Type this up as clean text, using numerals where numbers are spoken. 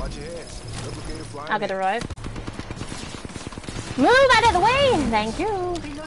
I'll get the revive. Move out of the way! Thank you!